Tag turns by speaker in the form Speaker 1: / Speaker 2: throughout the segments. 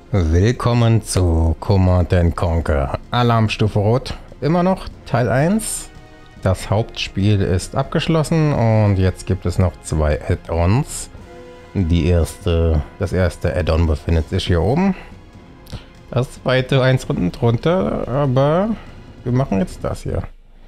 Speaker 1: Willkommen zu Command & Conquer. Alarmstufe Rot. Immer noch Teil 1. Das Hauptspiel ist abgeschlossen und jetzt gibt es noch zwei Add-ons. Das erste Add-on befindet sich hier oben. Das zweite eins unten drunter, aber wir machen jetzt das hier.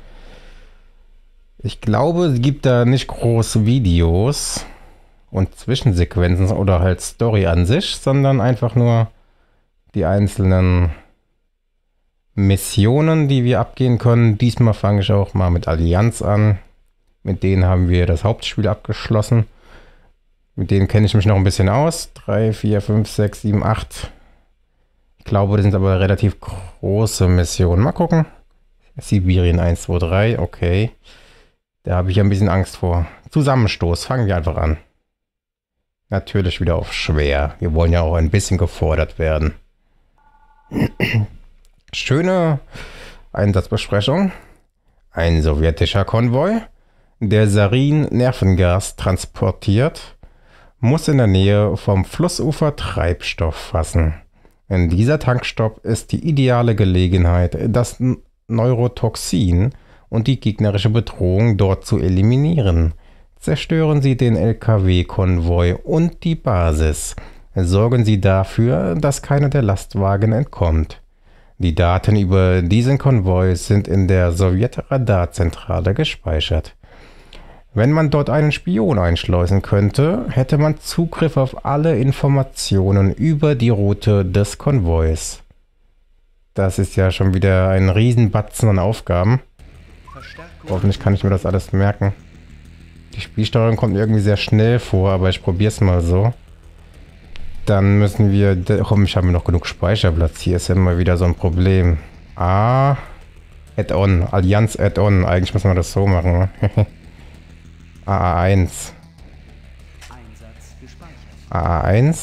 Speaker 1: Ich glaube, es gibt da nicht groß Videos und Zwischensequenzen oder halt Story an sich, sondern einfach nur die einzelnen Missionen, die wir abgehen können. Diesmal fange ich auch mal mit Allianz an. Mit denen haben wir das Hauptspiel abgeschlossen. Mit denen kenne ich mich noch ein bisschen aus. 3, 4, 5, 6, 7, 8. Ich glaube, das sind aber relativ große Missionen. Mal gucken. Sibirien 1, 2, 3. Okay. Da habe ich ein bisschen Angst vor. Zusammenstoß. Fangen wir einfach an. Natürlich wieder auf schwer. Wir wollen ja auch ein bisschen gefordert werden. Schöne Einsatzbesprechung. Ein sowjetischer Konvoi, der Sarin-Nervengas transportiert, muss in der Nähe vom Flussufer Treibstoff fassen. Dieser Tankstopp ist die ideale Gelegenheit, das Neurotoxin und die gegnerische Bedrohung dort zu eliminieren. Zerstören Sie den LKW-Konvoi und die Basis. Sorgen Sie dafür, dass keiner der Lastwagen entkommt. Die Daten über diesen Konvoi sind in der Sowjet-Radarzentrale gespeichert. Wenn man dort einen Spion einschleusen könnte, hätte man Zugriff auf alle Informationen über die Route des Konvois. Das ist ja schon wieder ein Riesenbatzen an Aufgaben. Hoffentlich kann ich mir das alles merken. Die Spielsteuerung kommt irgendwie sehr schnell vor, aber ich probiere es mal so. Dann müssen wir... ich habe noch genug Speicherplatz. Hier ist ja immer wieder so ein Problem. Add-on. Allianz Add-on. Eigentlich muss man das so machen. Ne? AA1. AA1.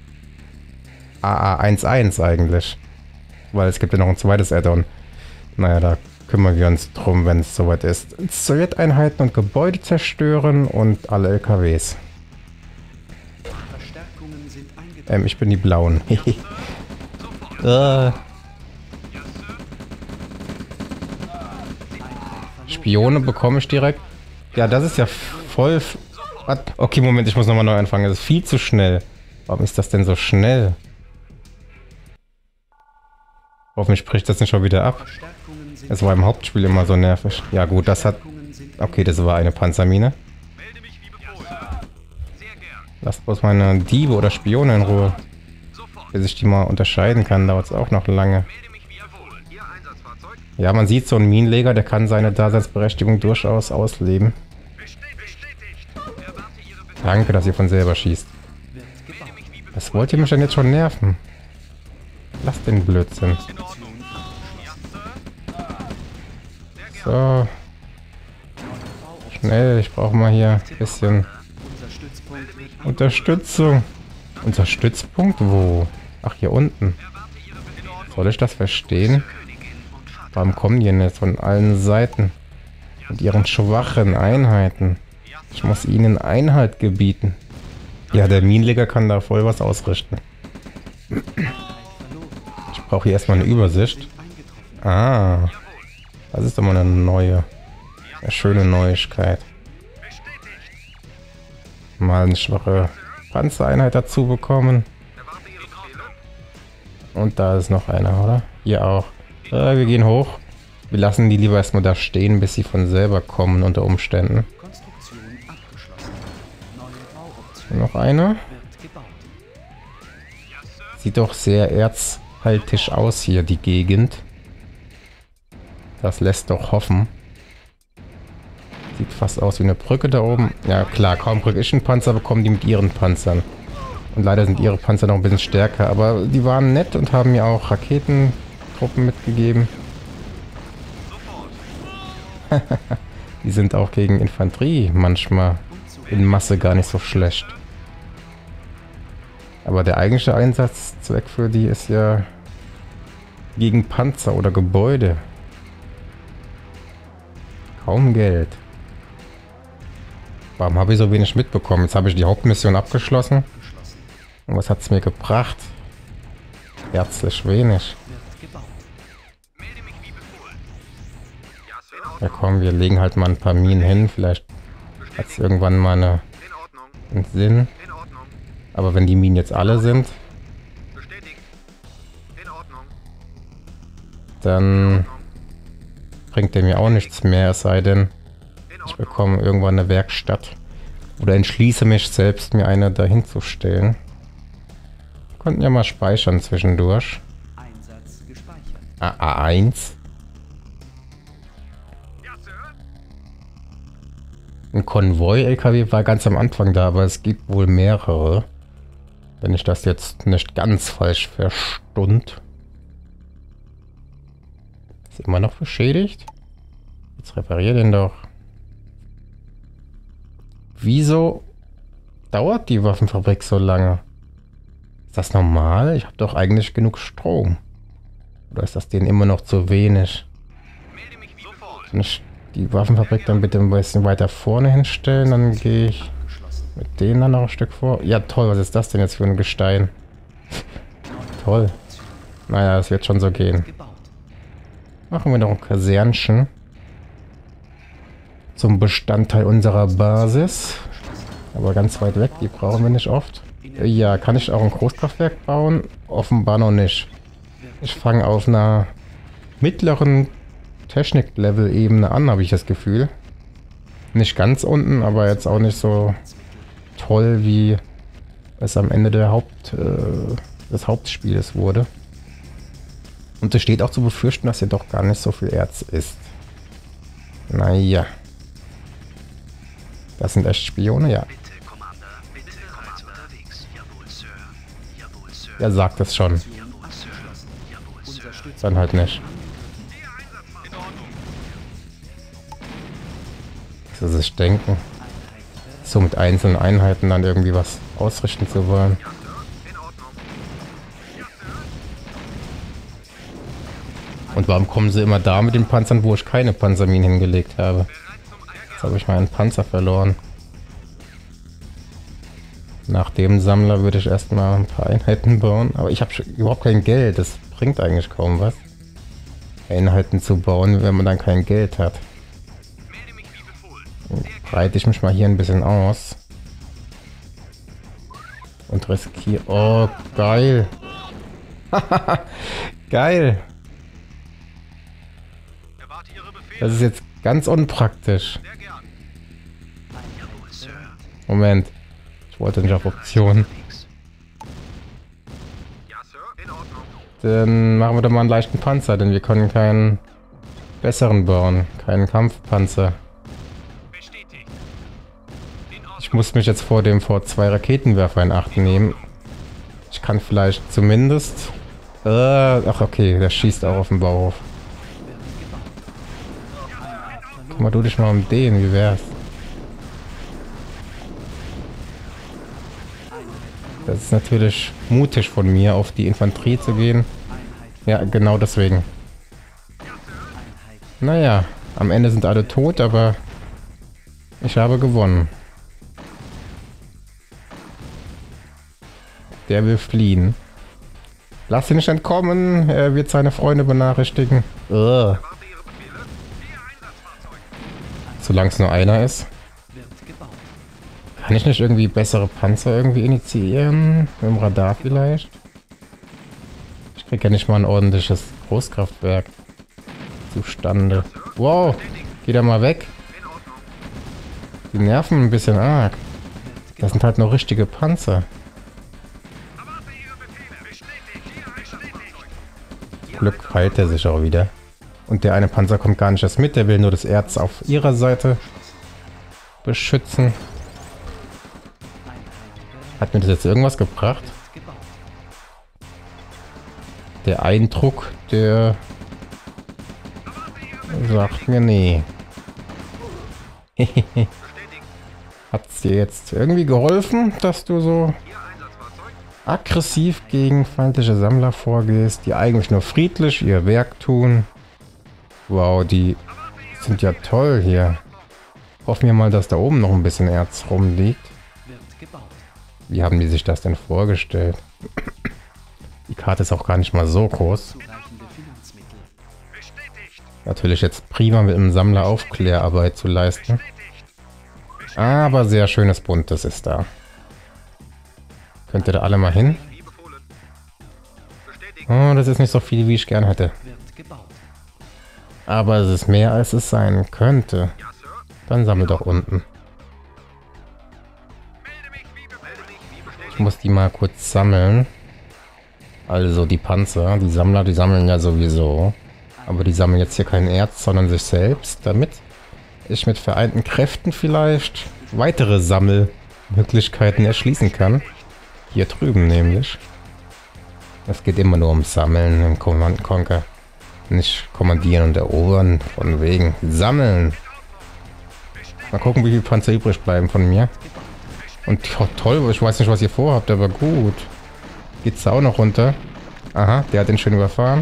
Speaker 1: AA11 eigentlich. Weil es gibt ja noch ein zweites Add-on. Naja, da kümmern wir uns drum, wenn es soweit ist. Sowjeteinheiten und Gebäude zerstören und alle LKWs. Ich bin die Blauen. Spione bekomme ich direkt. Ja, das ist ja voll... Okay, Moment, ich muss nochmal neu anfangen. Das ist viel zu schnell. Warum ist das denn so schnell? Hoffentlich bricht das nicht schon wieder ab. Es war im Hauptspiel immer so nervig. Ja gut, das hat... Okay, das war eine Panzermine. Lasst bloß meine Diebe oder Spione in Ruhe. Bis ich die mal unterscheiden kann, dauert es auch noch lange. Ja, man sieht, so ein Minenleger, der kann seine Daseinsberechtigung durchaus ausleben. Danke, dass ihr von selber schießt. Was wollt ihr mich denn jetzt schon nerven? Lasst den Blödsinn. So. Schnell, ich brauche mal hier ein bisschen Unterstützung. Unser Stützpunkt? Wo? Ach, hier unten. Soll ich das verstehen? Warum kommen die denn jetzt von allen Seiten? Mit ihren schwachen Einheiten. Ich muss ihnen Einhalt gebieten. Ja, der Minenleger kann da voll was ausrichten. Ich brauche hier erstmal eine Übersicht. Ah. Das ist doch mal eine schöne Neuigkeit. Mal eine schwache Panzereinheit dazu bekommen. Und da ist noch einer, oder? Hier auch. Wir gehen hoch. Wir lassen die lieber erstmal da stehen, bis sie von selber kommen unter Umständen. Noch einer. Sieht doch sehr erzhaltig aus hier, die Gegend. Das lässt doch hoffen. Sieht fast aus wie eine Brücke da oben. Ja klar, kaum kriege ich einen Panzer, bekommen die mit ihren Panzern. Und leider sind ihre Panzer noch ein bisschen stärker. Aber die waren nett und haben mir auch Raketentruppen mitgegeben. Die sind auch gegen Infanterie manchmal in Masse gar nicht so schlecht. Aber der eigentliche Einsatzzweck für die ist ja gegen Panzer oder Gebäude. Kaum Geld. Warum habe ich so wenig mitbekommen? Jetzt habe ich die Hauptmission abgeschlossen. Und was hat es mir gebracht? herzlich wenig. Ja komm, wir legen halt mal ein paar Minen hin. Vielleicht hat es irgendwann mal einen Sinn. Aber wenn die Minen jetzt alle sind, dann bringt der mir auch nichts mehr, es sei denn, ich bekomme irgendwann eine Werkstatt. Oder entschließe mich selbst, mir eine dahin zu stellen. Wir konnten ja mal speichern zwischendurch. A1. Ein Konvoi-LKW war ganz am Anfang da, aber es gibt wohl mehrere. Wenn ich das jetzt nicht ganz falsch verstund. Ist immer noch beschädigt? Jetzt reparier den doch. Wieso dauert die Waffenfabrik so lange? Ist das normal? Ich habe doch eigentlich genug Strom. Oder ist das denen immer noch zu wenig? Kann ich die Waffenfabrik dann bitte ein bisschen weiter vorne hinstellen? Dann gehe ich mit denen dann noch ein Stück vor. Ja toll, was ist das denn jetzt für ein Gestein? Toll. Naja, es wird schon so gehen. Machen wir noch ein Kasernchen. Zum Bestandteil unserer Basis. Aber ganz weit weg, die brauchen wir nicht oft. Ja, kann ich auch ein Großkraftwerk bauen? Offenbar noch nicht. Ich fange auf einer mittleren Technik-Level-Ebene an, habe ich das Gefühl. Nicht ganz unten, aber jetzt auch nicht so toll, wie es am Ende des Hauptspiels wurde. Und es steht auch zu befürchten, dass hier doch gar nicht so viel Erz ist. Naja. Das sind echt Spione, ja. Er sagt es schon. Dann halt nicht. So sich denken. So mit einzelnen Einheiten dann irgendwie was ausrichten zu wollen. Und warum kommen sie immer da mit den Panzern, wo ich keine Panzerminen hingelegt habe? Jetzt habe ich meinen Panzer verloren. Nach dem Sammler würde ich erstmal ein paar Einheiten bauen. Aber ich habe überhaupt kein Geld. Das bringt eigentlich kaum was. Einheiten zu bauen, wenn man dann kein Geld hat. Dann breite ich mich mal hier ein bisschen aus. Und riskiere... Oh, geil. Geil. Das ist jetzt ganz unpraktisch. Moment. Ich wollte nicht auf Optionen. Dann machen wir doch mal einen leichten Panzer, denn wir können keinen besseren bauen. Keinen Kampfpanzer. Ich muss mich jetzt vor zwei Raketenwerfer in Acht nehmen. Ich kann vielleicht zumindest... ach okay, der schießt auch auf den Bauhof. Kümmer du dich mal um den, wie wär's? Das ist natürlich mutig von mir, auf die Infanterie zu gehen. Ja, genau deswegen. Naja, am Ende sind alle tot, aber ich habe gewonnen. Der will fliehen. Lass ihn nicht entkommen, er wird seine Freunde benachrichtigen. Solange es nur einer ist. Kann ich nicht irgendwie bessere Panzer irgendwie initiieren? Mit dem Radar vielleicht? Ich krieg ja nicht mal ein ordentliches Großkraftwerk zustande. Wow, geht er mal weg. Die nerven ein bisschen arg. Das sind halt noch richtige Panzer. Glück heilt er sich auch wieder. Und der eine Panzer kommt gar nicht erst mit, der will nur das Erz auf ihrer Seite beschützen. Hat mir das jetzt irgendwas gebracht? Der Eindruck, der sagt mir nee. Hat's dir jetzt irgendwie geholfen, dass du so aggressiv gegen feindliche Sammler vorgehst, die eigentlich nur friedlich ihr Werk tun? Wow, die sind ja toll hier. Hoffen wir mal, dass da oben noch ein bisschen Erz rumliegt. Wie haben die sich das denn vorgestellt? Die Karte ist auch gar nicht mal so groß. Natürlich jetzt prima mit einem Sammler Aufklärarbeit zu leisten. Aber sehr schönes Buntes ist da. Könnt ihr da alle mal hin? Oh, das ist nicht so viel, wie ich gern hätte. Aber es ist mehr, als es sein könnte. Dann sammelt doch unten. Ich muss die mal kurz sammeln. Also die Panzer, die Sammler, die sammeln ja sowieso. Aber die sammeln jetzt hier kein Erz, sondern sich selbst, damit ich mit vereinten Kräften vielleicht weitere Sammelmöglichkeiten erschließen kann. Hier drüben nämlich. Es geht immer nur ums Sammeln im Command Conquer. Nicht kommandieren und erobern, von wegen sammeln. Mal gucken, wie viele Panzer übrig bleiben von mir. Und ja, toll, ich weiß nicht, was ihr vorhabt, aber gut. Geht's da auch noch runter? Aha, der hat den schön überfahren.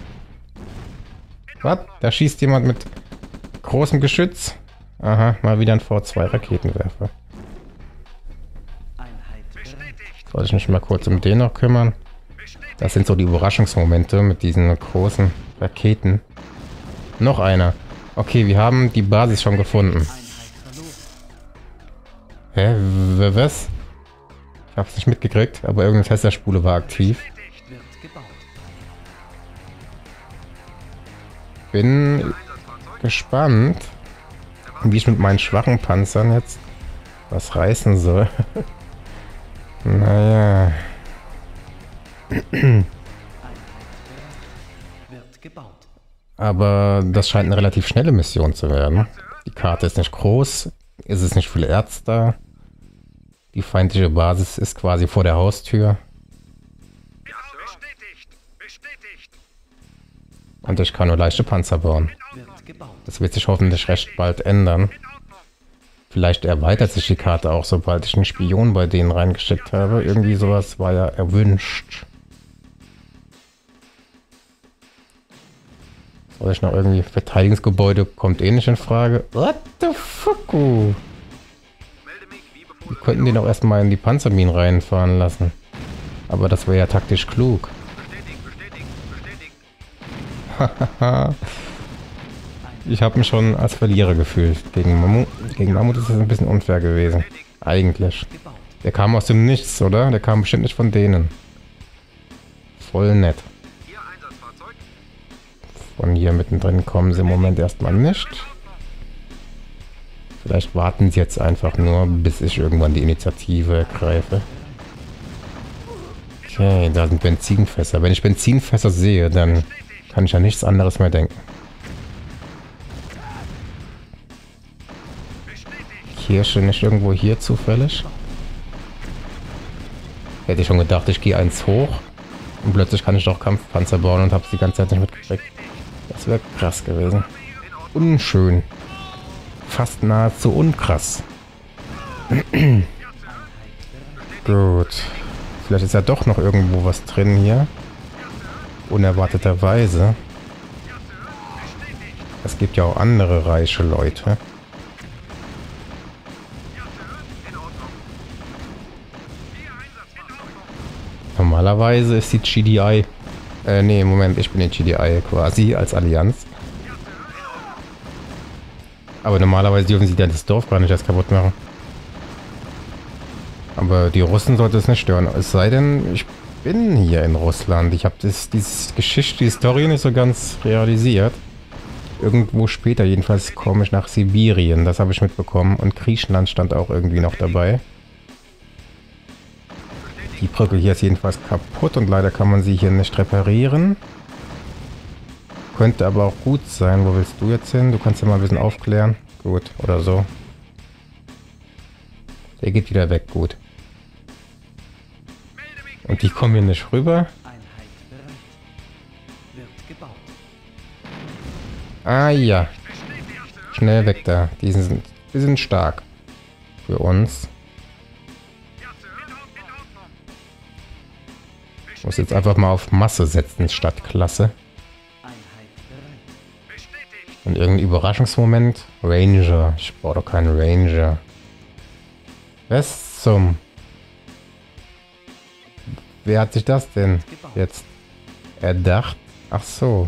Speaker 1: Was? Da schießt jemand mit großem Geschütz. Aha, mal wieder ein V2 Raketenwerfer. Soll ich mich mal kurz um den noch kümmern? Das sind so die Überraschungsmomente mit diesen großen Raketen. Noch einer. Okay, wir haben die Basis schon gefunden. Hä? Was? Ich hab's nicht mitgekriegt, aber irgendeine Tesla-Spule war aktiv. Bin gespannt, wie ich mit meinen schwachen Panzern jetzt was reißen soll. Naja. Aber das scheint eine relativ schnelle Mission zu werden. Die Karte ist nicht groß, es ist nicht viel Erz da. Die feindliche Basis ist quasi vor der Haustür. Und ich kann nur leichte Panzer bauen. Das wird sich hoffentlich recht bald ändern. Vielleicht erweitert sich die Karte auch, sobald ich einen Spion bei denen reingeschickt habe. Irgendwie sowas war ja erwünscht. Soll ich noch irgendwie Verteidigungsgebäude? Kommt eh nicht in Frage. What the fuck? Wir könnten den auch erstmal in die Panzerminen reinfahren lassen. Aber das wäre ja taktisch klug. Hahaha. Ich habe mich schon als Verlierer gefühlt. Gegen Mammut ist das ein bisschen unfair gewesen. Eigentlich. Der kam aus dem Nichts, oder? Der kam bestimmt nicht von denen. Voll nett. Von hier mittendrin kommen sie im Moment erstmal nicht. Vielleicht warten sie jetzt einfach nur, bis ich irgendwann die Initiative ergreife. Okay, da sind Benzinfässer. Wenn ich Benzinfässer sehe, dann kann ich an nichts anderes mehr denken. Kirsche nicht irgendwo hier zufällig? Hätte ich schon gedacht, ich gehe eins hoch und plötzlich kann ich doch Kampfpanzer bauen und habe es die ganze Zeit nicht mitgekriegt. Das wäre krass gewesen. Unschön. Fast nahezu unkrass. Gut. Vielleicht ist ja doch noch irgendwo was drin hier. Unerwarteterweise. Es gibt ja auch andere reiche Leute. Normalerweise ist die GDI... nee, Moment, ich bin die GDI quasi als Allianz. Aber normalerweise dürfen sie das Dorf gar nicht erst kaputt machen. Aber die Russen sollte es nicht stören. Es sei denn, ich bin hier in Russland. Ich habe diese Geschichte, die Story nicht so ganz realisiert. Irgendwo später jedenfalls komme ich nach Sibirien. Das habe ich mitbekommen. Und Griechenland stand auch irgendwie noch dabei. Die Brücke hier ist jedenfalls kaputt und leider kann man sie hier nicht reparieren. Könnte aber auch gut sein. Wo willst du jetzt hin? Du kannst ja mal ein bisschen aufklären. Gut, oder so. Der geht wieder weg, gut. Und die kommen hier nicht rüber. Ah ja. Schnell weg da. Die sind stark. Für uns. Ich muss jetzt einfach mal auf Masse setzen statt Klasse. Und irgendein Überraschungsmoment. Ranger. Ich brauche doch keinen Ranger. Was zum... Wer hat sich das denn jetzt erdacht? Ach so.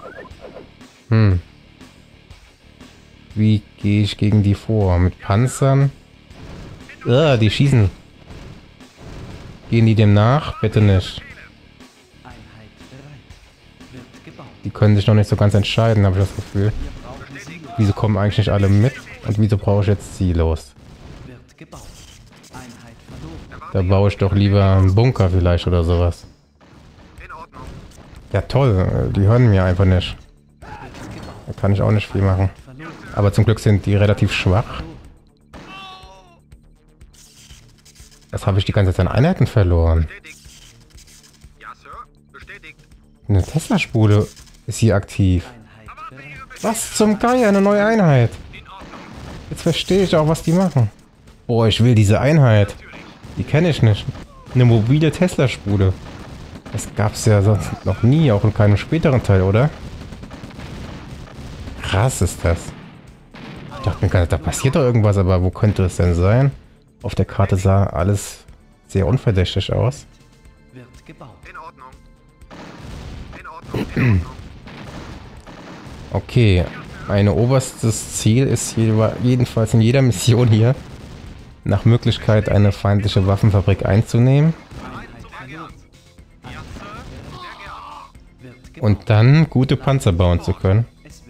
Speaker 1: Wie gehe ich gegen die vor? Mit Panzern? Die schießen. Gehen die dem nach? Bitte nicht. Die können sich noch nicht so ganz entscheiden, habe ich das Gefühl. Wieso kommen eigentlich nicht alle mit? Und wieso brauche ich jetzt Silos? Da baue ich doch lieber einen Bunker vielleicht oder sowas. Ja toll, die hören mir einfach nicht. Da kann ich auch nicht viel machen. Aber zum Glück sind die relativ schwach. Jetzt habe ich die ganze Zeit an Einheiten verloren. Eine Tesla-Spule ist hier aktiv. Was zum Geier, eine neue Einheit. Jetzt verstehe ich auch, was die machen. Boah, ich will diese Einheit. Die kenne ich nicht. Eine mobile Tesla-Spule. Das gab es ja sonst noch nie, auch in keinem späteren Teil, oder? Krass ist das. Ich dachte mir gerade, da passiert doch irgendwas, aber wo könnte es denn sein? Auf der Karte sah alles sehr unverdächtig aus. Okay, mein oberstes Ziel ist jedenfalls in jeder Mission hier, nach Möglichkeit eine feindliche Waffenfabrik einzunehmen. Und dann gute Panzer bauen zu können.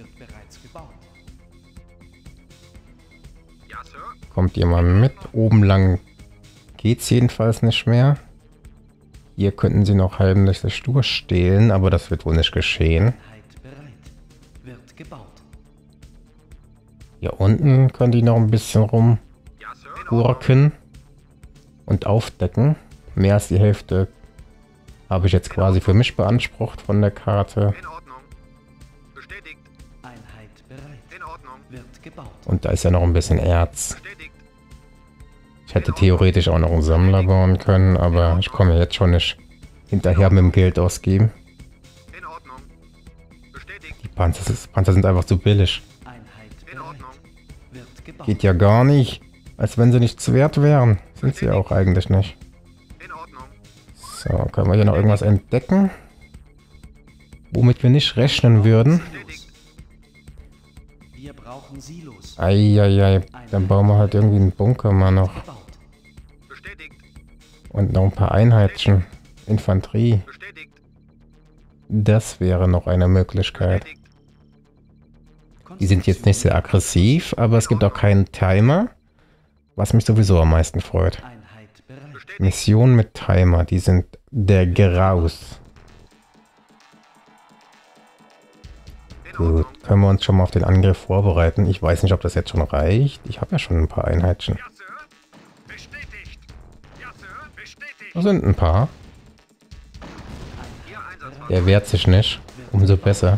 Speaker 1: Kommt ihr mal mit? Oben lang geht's jedenfalls nicht mehr. Hier könnten sie noch heimlich durchstehlen, aber das wird wohl nicht geschehen. Hier unten können die noch ein bisschen rumgurken und aufdecken. Mehr als die Hälfte habe ich jetzt quasi für mich beansprucht von der Karte. Und da ist ja noch ein bisschen Erz. Ich hätte theoretisch auch noch einen Sammler bauen können, aber ich komme jetzt schon nicht hinterher mit dem Geld ausgeben. Die Panzer sind einfach zu billig. Geht ja gar nicht. Als wenn sie nichts wert wären. Sind sie auch eigentlich nicht. So, können wir hier noch irgendwas entdecken? Womit wir nicht rechnen würden. Eieiei, dann bauen wir halt irgendwie einen Bunker mal noch. Und noch ein paar Einheiten. Infanterie. Das wäre noch eine Möglichkeit. Die sind jetzt nicht sehr aggressiv, aber es gibt auch keinen Timer. Was mich sowieso am meisten freut. Missionen mit Timer, die sind der Graus. Gut, können wir uns schon mal auf den Angriff vorbereiten. Ich weiß nicht, ob das jetzt schon reicht. Ich habe ja schon ein paar Einheiten. Da sind ein paar. Der wehrt sich nicht. Umso besser.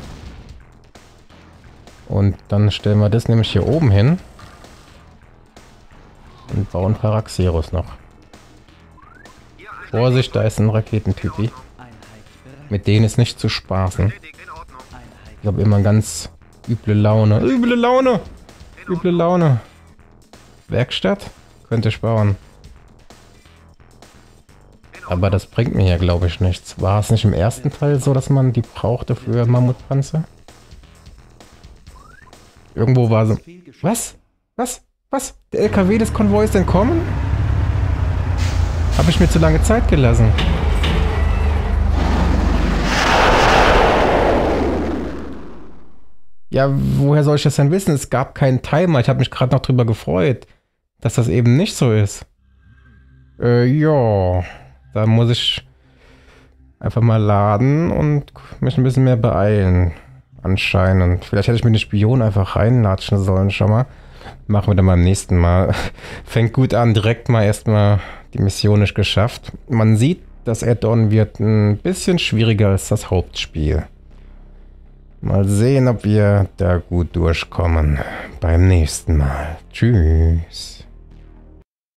Speaker 1: Und dann stellen wir das nämlich hier oben hin. Und bauen Paraxeros noch. Vorsicht, da ist ein Raketentypi. Mit denen ist nicht zu spaßen. Ich habe immer ganz üble Laune. Üble Laune! Üble Laune. Werkstatt? Könnte ich bauen. Aber das bringt mir ja, glaube ich, nichts. War es nicht im ersten Teil so, dass man die brauchte für Mammutpanzer? Irgendwo war so... Was? Was? Was? Der LKW des Konvois ist entkommen? Habe ich mir zu lange Zeit gelassen. Ja, woher soll ich das denn wissen? Es gab keinen Timer. Ich habe mich gerade noch drüber gefreut, dass das eben nicht so ist. Ja... Da muss ich einfach mal laden und mich ein bisschen mehr beeilen. Anscheinend. Vielleicht hätte ich mir den Spion einfach reinlatschen sollen schon mal. Machen wir dann beim nächsten Mal. Fängt gut an, direkt mal erstmal die Mission nicht geschafft. Man sieht, das Add-on wird ein bisschen schwieriger als das Hauptspiel. Mal sehen, ob wir da gut durchkommen. Beim nächsten Mal. Tschüss.